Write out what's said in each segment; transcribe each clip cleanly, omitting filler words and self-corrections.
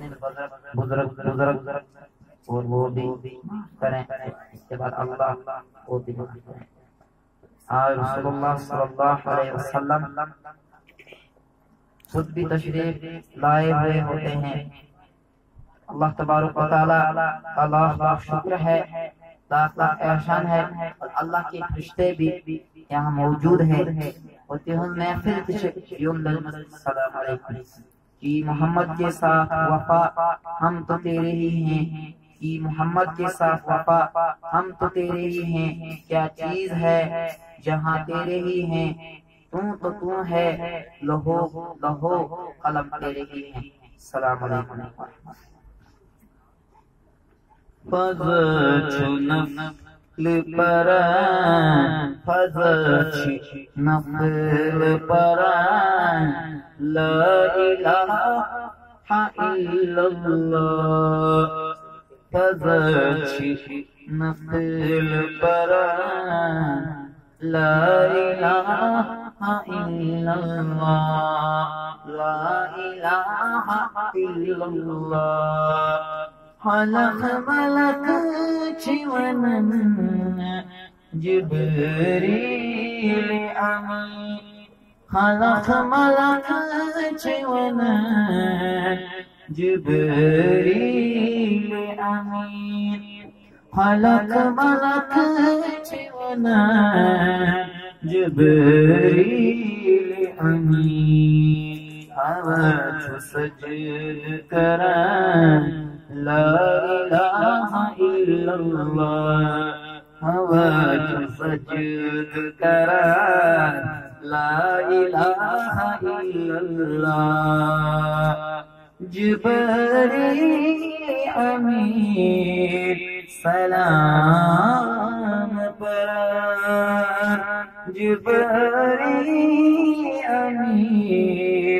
बुजुर्ग बुजुर्ग और वो भी करें। इसके बाद अल्लाह वो भी करें। आज रसूलुल्लाह सल्लल्लाहु अलैहि वसल्लम खुद भी तशरीफ लाए हुए होते हैं। अल्लाह तबारक व तआला का लाख लाख शुक्र है, लाख लाख एहसान है। और अल्लाह के फरिश्ते भी यहाँ मौजूद हैं। कि मोहम्मद के साथ वफा हम तो तेरे ही हैं, कि मोहम्मद के साथ वफा हम तो तेरे ही हैं। क्या चीज है जहाँ तेरे ही हैं, तू तो तू है, लहो लहो कलम तेरे ही है। सलाम अलैकुम। नफल परान ला इलाहा इल्लल्लाह। नफल परान ला इलाहा इल्लल्लाह, ला इलाहा इल्लल्लाह। खलक मलक चिवनन जिब्रील अमीन, खलक मलक चिवनन जिब्रील अमीन, खलक मलक चिवनन जिब्रील अमीन। अवध सजद करन ला इलाहा इल्लल्लाह, अवध सजद करन ला इलाहा इल्लल्लाह। जिब्रील अमीन सलाम परन, जिब्रील अमीन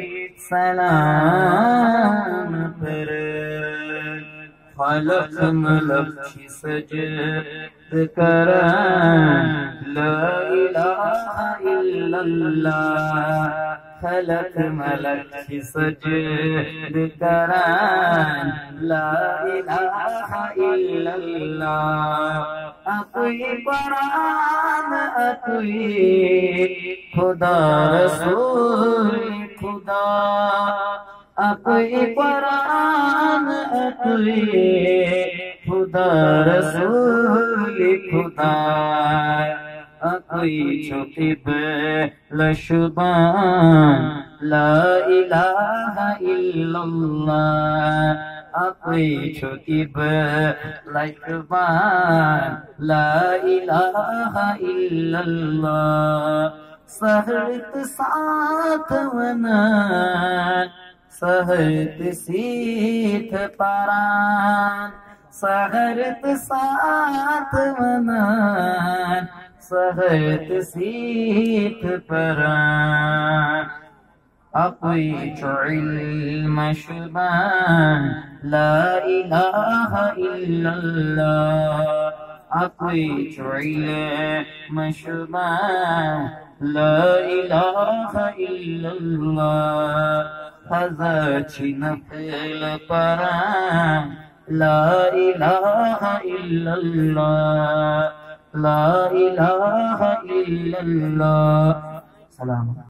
सलाम परन। खलक मलक सजद करन ला इलाहा इल्लल्लाह, खलक मलक सजद करन ला इलाहा इल्लल्लाह। अकुई कुरान अकुई खुदा रसूल खुदा, अकुई कुरान अकुई खुदा रसूल खुदा। अकुई छुटिब लशुबान ला इलाहा इल्लल्लाह, अकुई छुटिब लशुबान ला इलाहा इल्लल्लाह। सहरत साथ वनान सहरत सीथ परान, सहरत साथ वनान सहरत सीथ परान। अकुई इल्म शुबान ला इलाहा इल्लल्लाह, अकुई इल्म शुबान ला इलाहा इल्लल्लाह। हज़रत नफल परान ला इलाहा इल्लल्लाह, ला इलाहा इल्लल्लाह। सलाम।